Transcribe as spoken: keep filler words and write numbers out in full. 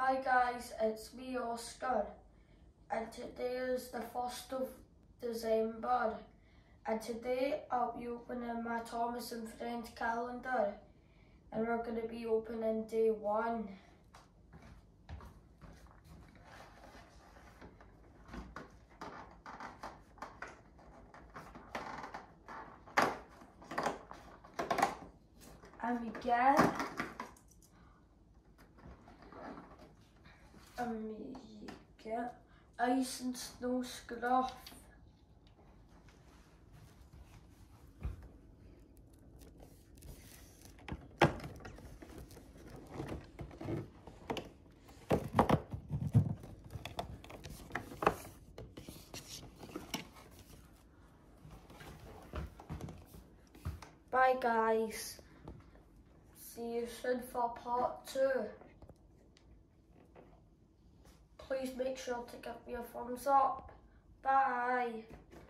Hi guys, it's me Oskar, and today is the first of December, and today I'll be opening my Thomas and Friends calendar, and we're going to be opening day one. And we get and we get ice and snow scruff. Bye guys. See you soon for part two. Please make sure to give me a thumbs up. Bye.